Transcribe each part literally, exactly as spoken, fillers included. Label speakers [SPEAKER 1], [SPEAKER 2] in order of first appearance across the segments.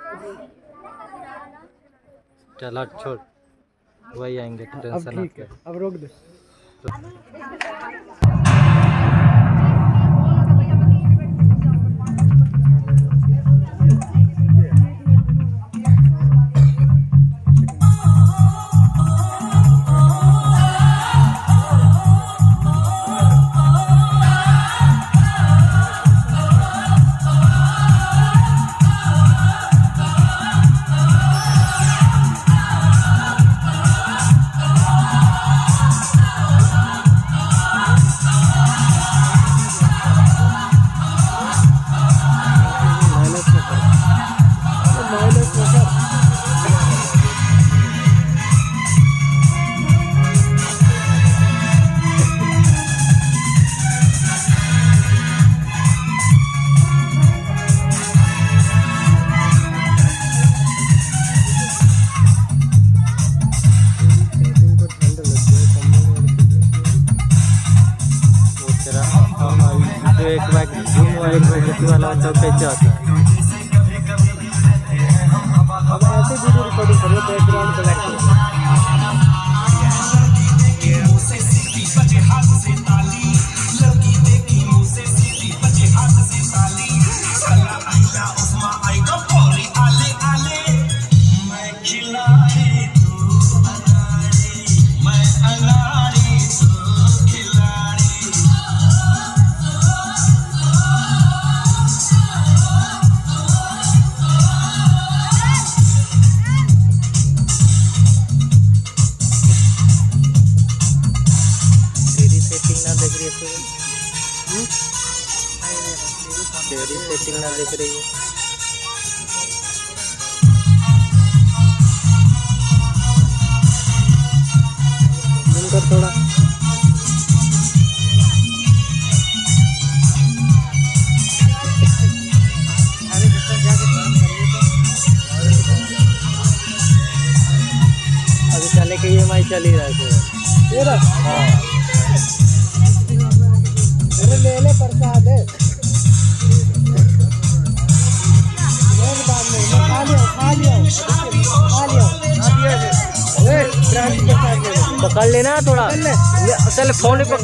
[SPEAKER 1] चलो छोड़, वही आएंगे, टेंशन
[SPEAKER 2] ठीक है, अब रोक दे।
[SPEAKER 1] एक बाइक एक बाइक वाला तो कैसे होता है?
[SPEAKER 2] अब ऐसे वीडियो रिकॉर्डिंग करो, बैकग्राउंड कलेक्ट करो।
[SPEAKER 1] तेरी सेटिंग ना देख रही है।
[SPEAKER 2] जूम कर थोड़ा।
[SPEAKER 1] अभी चले के ई एम आई चल ही रहा है
[SPEAKER 2] तेरा। हाँ। अरे ले ले प्रसाद है।
[SPEAKER 1] पकड़ लेना थोड़ा, चल फोन पे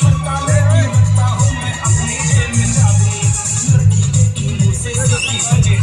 [SPEAKER 3] सजे